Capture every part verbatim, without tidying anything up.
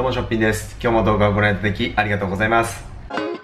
うもショッピンです。今日も動画をご覧いただきありがとうございます。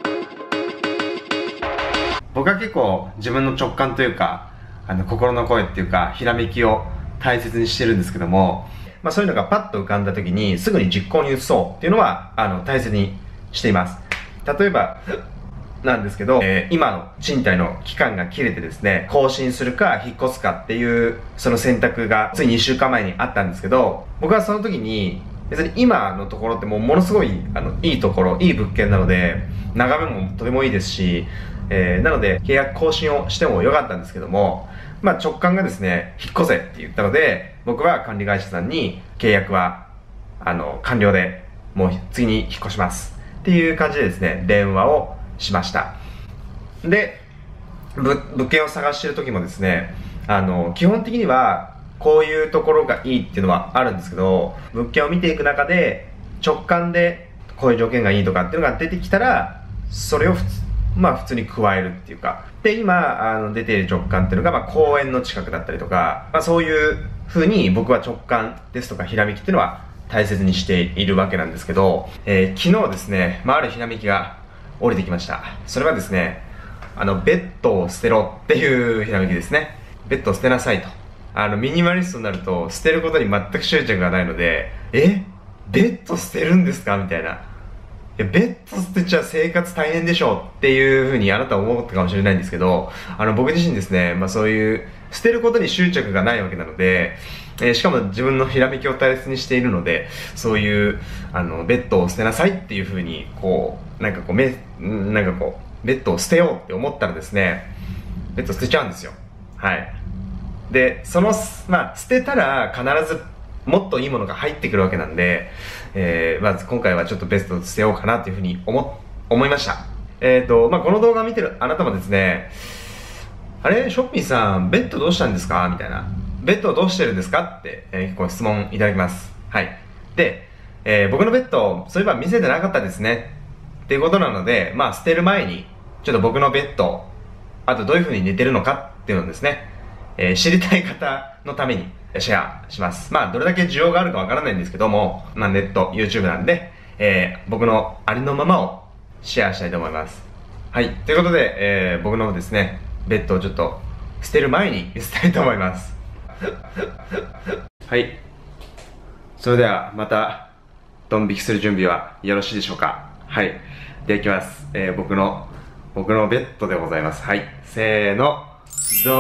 僕は結構自分の直感というか、あの心の声っていうか、ひらめきを大切にしてるんですけども、まあそういうのがパッと浮かんだ時にすぐに実行に移そうっていうのは、あの、大切にしています。例えば、なんですけど、えー、今の賃貸の期間が切れてですね、更新するか引っ越すかっていうその選択がついにしゅうかんまえにあったんですけど、僕はその時に別に今のところってもうものすごいあのいいところ、いい物件なので眺めもとてもいいですし、えー、なので契約更新をしてもよかったんですけども、まあ直感がですね、引っ越せって言ったので、僕は管理会社さんに契約はあの完了でもう次に引っ越しますっていう感じでですね、電話をしました。で、物件を探している時もですね、あの基本的にはこういうところがいいっていうのはあるんですけど、物件を見ていく中で直感でこういう条件がいいとかっていうのが出てきたら、それを普通まあ普通に加えるっていうか、で今あの出ている直感っていうのが、まあ、公園の近くだったりとか、まあ、そういう風に僕は直感ですとかひらめきっていうのは大切にしているわけなんですけど、えー、昨日ですね、まあ、あるひらめきが降りてきました。それはですね、あのベッドを捨てろっていうひらめきですね。ベッドを捨てなさいと。あのミニマリストになると捨てることに全く執着がないので、えベッド捨てるんですかみたいな。いやベッド捨てちゃ生活大変でしょっていうふうにあなたは思ったかもしれないんですけど、あの僕自身ですね、まあ、そういう捨てることに執着がないわけなので、えー、しかも自分のひらめきを大切にしているので、そういうあのベッドを捨てなさいっていうふうにこうなんかこうめなんかこうベッドを捨てようって思ったらですね、ベッド捨てちゃうんですよ。はい。でそのまあ捨てたら必ずもっといいものが入ってくるわけなんで、えー、まず今回はちょっとベッドを捨てようかなというふうに思思いました。えっとまあこの動画を見てるあなたもですね、あれショッピーさんベッドどうしたんですかみたいな、ベッドをどうしてるんですかって、えー、結構質問いただきます。はい。で、えー、僕のベッドそういえば見せてなかったですねっていうことなので、まあ捨てる前にちょっと僕のベッド、あとどういう風に寝てるのかっていうのをですね、えー、知りたい方のためにシェアします。まあどれだけ需要があるかわからないんですけども、まあネット YouTube なんで、えー、僕のありのままをシェアしたいと思います。はい。ということで、えー、僕のですねベッドをちょっと捨てる前に見せたいと思います。はい。それではまたドン引きする準備はよろしいでしょうか。はい。ではいきます。えー、僕の僕のベッドでございます。はい。せーの。ド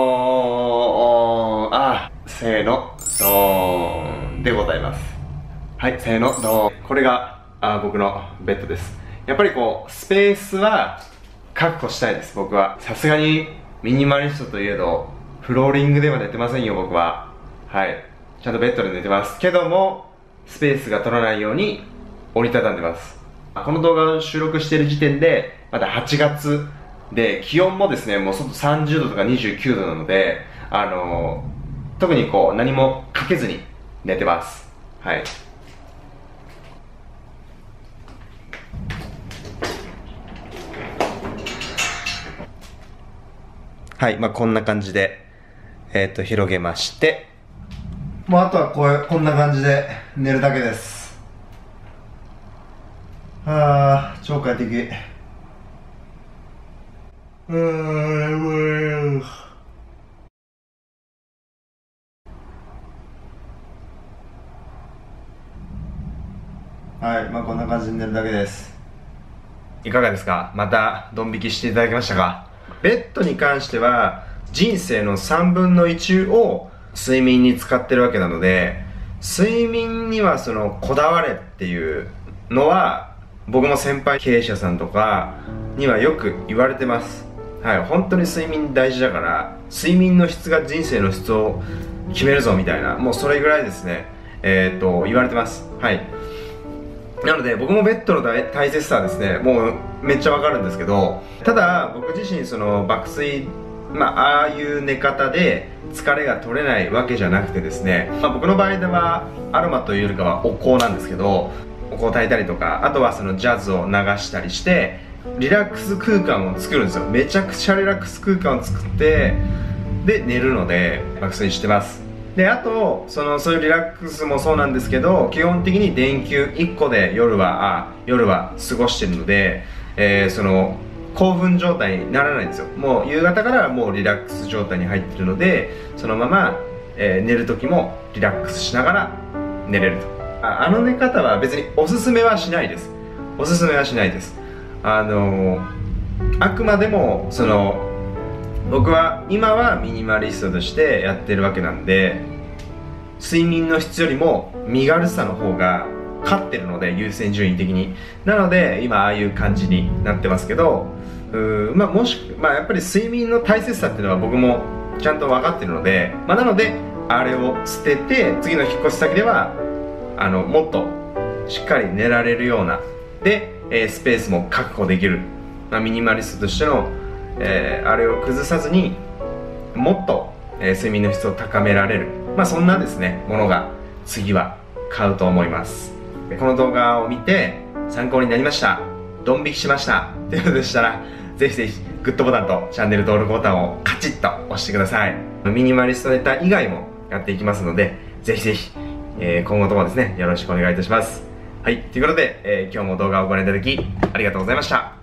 ーン。あー。せーの。ドーン。でございます。はい。せーの。ドーン。これがあ僕のベッドです。やっぱりこう、スペースは確保したいです、僕は。さすがにミニマリストといえど、フローリングでは寝てませんよ、僕は。はい。ちゃんとベッドで寝てますけども、スペースが取らないように折りたたんでます。この動画を収録している時点でまだはちがつで、気温もですねもう外さんじゅうどとかにじゅうきゅうどなので、あのー、特にこう何もかけずに寝てます。はい。はい、まあこんな感じでえっと広げまして、もうあとはこうこんな感じで寝るだけです。あー、超快適。うーん、はい、まあこんな感じで寝るだけです。いかがですか？またドン引きしていただけましたか？ベッドに関しては人生のさんぶんのいちを睡眠に使ってるわけなので、睡眠にはそのこだわれっていうのは僕も先輩経営者さんとかにはよく言われてます。はい、本当に睡眠大事だから、睡眠の質が人生の質を決めるぞみたいな、もうそれぐらいですね、えー、っと言われてます。はい。なので僕もベッドの大大切さはですね、もうめっちゃわかるんですけど、ただ僕自身その爆睡、まあ、ああいう寝方で疲れが取れないわけじゃなくてですね、まあ、僕の場合ではアロマというよりかはお香なんですけど、お香を焚いたりとか、あとはそのジャズを流したりしてリラックス空間を作るんですよ。めちゃくちゃリラックス空間を作ってで寝るので爆睡してます。 で、あとそのそういうリラックスもそうなんですけど、基本的に電球いっこで夜はあ夜は過ごしてるので、えー、その興奮状態にならないんですよ。もう夕方からもうリラックス状態に入ってるので、そのまま、えー、寝る時もリラックスしながら寝れると。あ, あの寝方は別におすすめはしないです。おすすめはしないです。あのー、あくまでもその僕は今はミニマリストとしてやってるわけなんで、睡眠の質よりも身軽さの方が勝ってるので、優先順位的に。なので今ああいう感じになってますけど、うーまあもしまあやっぱり睡眠の大切さっていうのは僕もちゃんと分かってるので、まあ、なのであれを捨てて次の引っ越し先ではあのもっとしっかり寝られるようなで、えー、スペースも確保できる、まあ、ミニマリストとしての、えー、あれを崩さずにもっと、えー、睡眠の質を高められる、まあ、そんなですねものが次は買うと思います。この動画を見て参考になりました、ドン引きしましたということでしたら、ぜひぜひグッドボタンとチャンネル登録ボタンをカチッと押してください。ミニマリストネタ以外もやっていきますので、ぜひぜひ、えー、今後ともですねよろしくお願いいたします。はい、ということで、えー、今日も動画をご覧いただきありがとうございました。